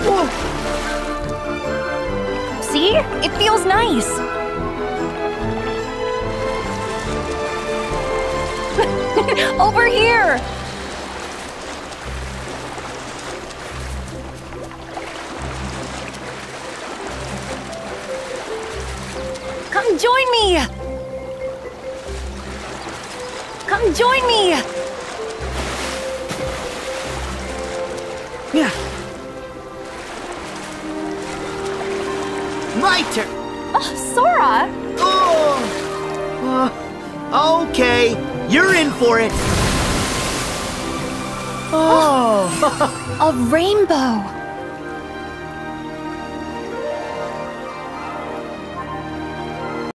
See? It feels nice. Over here! Come join me! Come join me! Yeah. My turn. Oh, Sora! Oh. Okay, you're in for it. Oh. A rainbow!